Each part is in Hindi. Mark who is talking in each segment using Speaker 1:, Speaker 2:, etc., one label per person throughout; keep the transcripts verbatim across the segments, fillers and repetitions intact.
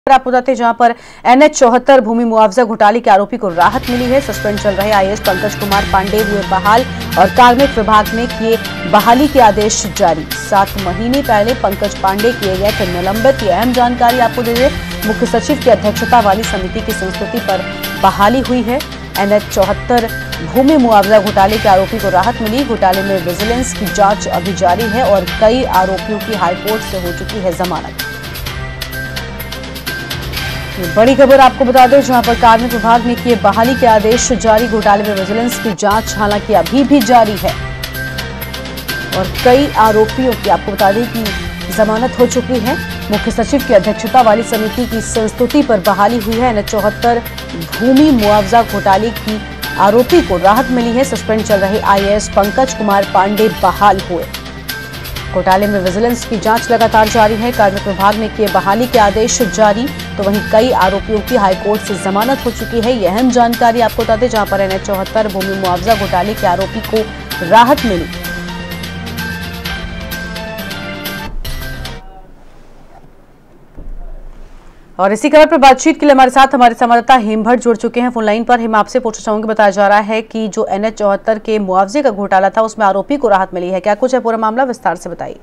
Speaker 1: आपको बताते हैं जहां पर एन एच चौहत्तर भूमि मुआवजा घोटाले के आरोपी को राहत मिली है। सस्पेंड चल रहे I A S Pankaj Kumar Pandey हुए बहाल और कार्मिक विभाग ने किए बहाली के आदेश जारी। सात महीने पहले पंकज पांडे किए गए थे निलंबित। ये अहम जानकारी आपको दे दें, मुख्य सचिव की अध्यक्षता वाली समिति की संस्तुति पर बहाली हुई है। एन एच चौहत्तर भूमि मुआवजा घोटाले के आरोपी को राहत मिली। घोटाले में विजिलेंस की जांच अभी जारी है और कई आरोपियों की हाईकोर्ट से हो चुकी है जमानत। बड़ी खबर आपको बता दें, जहां पर कार्मिक विभाग ने किए बहाली के आदेश जारी। घोटाले में विजिलेंस की जांच हालांकि अभी भी जारी है और कई आरोपियों की आपको बता दें कि जमानत हो चुकी है। मुख्य सचिव की अध्यक्षता वाली समिति की संस्तुति पर बहाली हुई है। एन एच चौहत्तर भूमि मुआवजा घोटाले की आरोपी को राहत मिली है। सस्पेंड चल रहे I A S Pankaj Kumar Pandey बहाल हुए। घोटाले में विजिलेंस की जांच लगातार जारी है। कार्मिक विभाग ने किए बहाली के आदेश जारी, तो वहीं कई आरोपियों की हाईकोर्ट से जमानत हो चुकी है। यह अहम जानकारी आपको बता दें, जहां पर एन एच चौहत्तर भूमि मुआवजा घोटाले के आरोपी को राहत मिली। और इसी खबर पर बातचीत के लिए हमारे साथ हमारे संवाददाता हेम भट्ट जुड़ चुके हैं फोन लाइन पर। हेम, आपसे पूछना चाहूंगी, बताया जा रहा है कि जो एन एच चौहत्तर के मुआवजे का घोटाला था उसमें आरोपी को राहत मिली है, क्या कुछ है पूरा मामला, विस्तार से बताइए।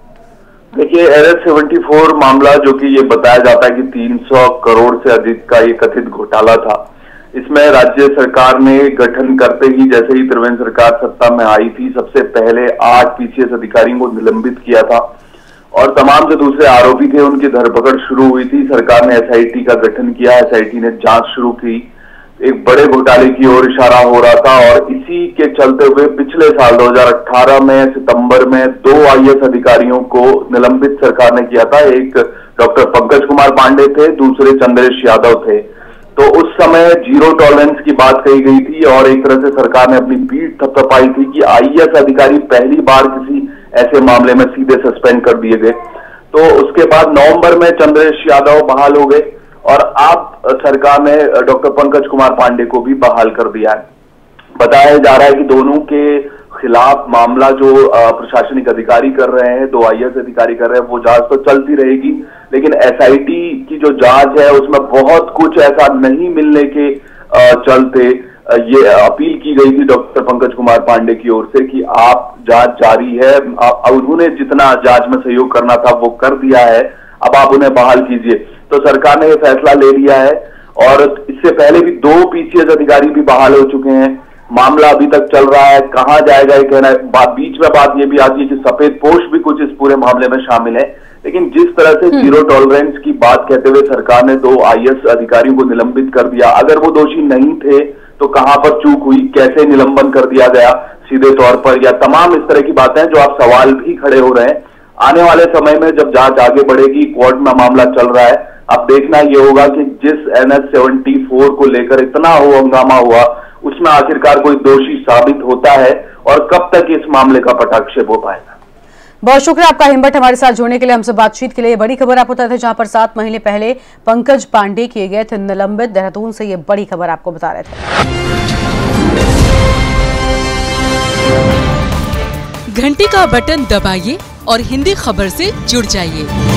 Speaker 2: देखिए, एन एच चौहत्तर मामला जो कि ये बताया जाता है कि तीन सौ करोड़ से अधिक का ये कथित घोटाला था। इसमें राज्य सरकार ने गठन करते ही, जैसे ही त्रिवेंद्र सरकार सत्ता में आई थी, सबसे पहले आठ पी सी एस अधिकारियों को निलंबित किया था और तमाम जो दूसरे आरोपी थे उनकी धरपकड़ शुरू हुई थी। सरकार ने एस आई टी का गठन किया, एस आई टी ने जांच शुरू की। एक बड़े घोटाले की ओर इशारा हो रहा था और इसी के चलते हुए पिछले साल दो हज़ार अठारह में सितंबर में दो आई ए एस अधिकारियों को निलंबित सरकार ने किया था। एक डॉक्टर पंकज कुमार पांडे थे, दूसरे चंद्रेश यादव थे। तो उस समय जीरो टॉलरेंस की बात कही गई थी और एक तरह से सरकार ने अपनी पीठ थपथपाई थी कि आई ए एस अधिकारी पहली बार किसी ऐसे मामले में सीधे सस्पेंड कर दिए गए। तो उसके बाद नवंबर में चंद्रेश यादव बहाल हो गए और अब सरकार ने डॉक्टर पंकज कुमार पांडे को भी बहाल कर दिया है। बताया जा रहा है कि दोनों के खिलाफ मामला जो प्रशासनिक अधिकारी कर रहे हैं, दो आई ए एस अधिकारी कर रहे हैं, वो जांच तो चलती रहेगी, लेकिन एस आई टी की जो जांच है उसमें बहुत कुछ ऐसा नहीं मिलने के चलते ये अपील की गई थी डॉक्टर पंकज कुमार पांडे की ओर से कि आप जांच जारी है, उन्होंने जितना जांच में सहयोग करना था वो कर दिया है, अब आप उन्हें बहाल कीजिए। तो सरकार ने ये फैसला ले लिया है और इससे पहले भी दो पी सी एस अधिकारी भी बहाल हो चुके हैं। मामला अभी तक चल रहा है, कहां जाएगा ये कहना है। बात बीच में बात ये भी आती है कि सफेद पोश भी कुछ इस पूरे मामले में शामिल है, लेकिन जिस तरह से जीरो टॉलरेंस की बात कहते हुए सरकार ने दो आई ए एस अधिकारियों को निलंबित कर दिया, अगर वो दोषी नहीं थे तो कहां पर चूक हुई, कैसे निलंबन कर दिया गया सीधे तौर पर, या तमाम इस तरह की बातें जो आप सवाल भी खड़े हो रहे हैं। आने वाले समय में जब जांच आगे बढ़ेगी, कोर्ट में मामला चल रहा है, अब देखना ये होगा कि जिस एन एच चौहत्तर को लेकर इतना हो हंगामा हुआ उसमें आखिरकार कोई दोषी साबित होता है और कब तक इस मामले का पटाक्षेप हो पाएगा।
Speaker 1: बहुत शुक्रिया आपका हेम भट्ट, हमारे साथ जुड़ने के लिए, हमसे बातचीत के लिए। बड़ी खबर आपको बता दें, जहां पर सात महीने पहले पंकज पांडे किए गए थे निलंबित। देहरादून से ये बड़ी खबर आपको बता रहे थे।
Speaker 3: घंटी का बटन दबाइए और हिंदी खबर से जुड़ जाइए।